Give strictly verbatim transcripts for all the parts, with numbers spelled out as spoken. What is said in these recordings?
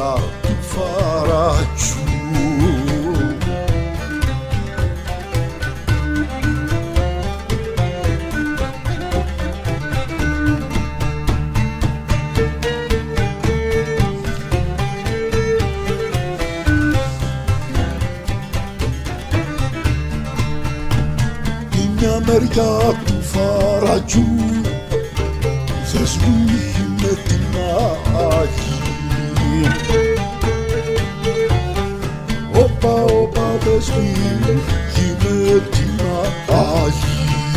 μεριά του Φαρατσού. Μια μεριά του Φαρατσού δεν σμίγει με την άλλη. Όπα, όπα, δεν σμίγει με την άλλη.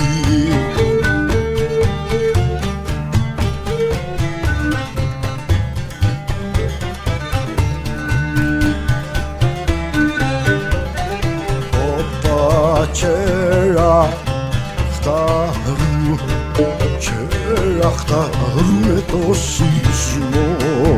Όπα, κέρα χτάρου, κέρα χτάρου με το σεισμό.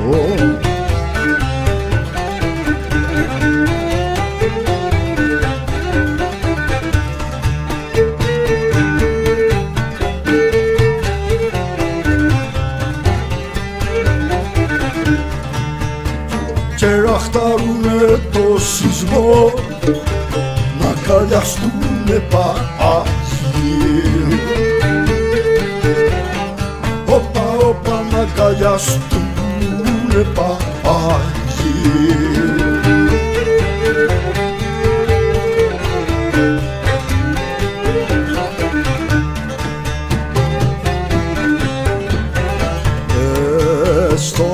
Κέρα χτάρουνε το σεισμό, να καλιαστούνε πάγι. Όπα, όπα, να καλιαστούνε πάγι. Ε, στο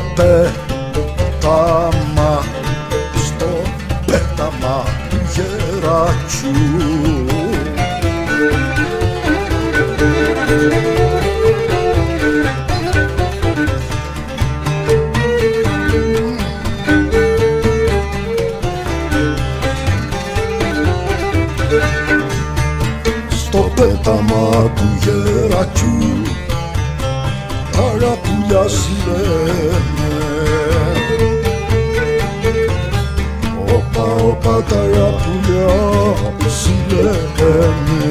πέταμα, στο πέταμα του Γερατσού. Στο πέταμα του Γερατσού τα πουλιά ζηλεύουνε. Όπα, όπα, τα πουλιά ζηλεύουνε.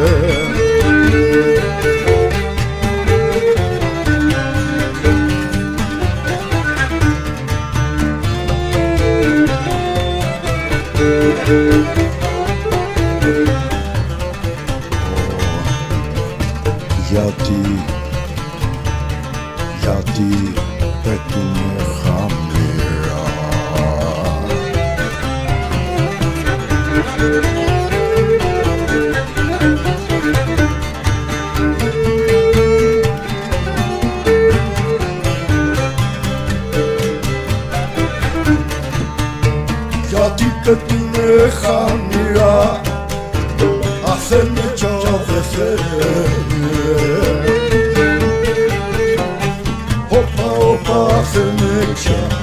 Γιατί, γιατί πέτουνε χαμηλά. Γιατί πέτουνε χαμηλά, αθένε κι αδεθένε. Όπα, όπα, αθένε κι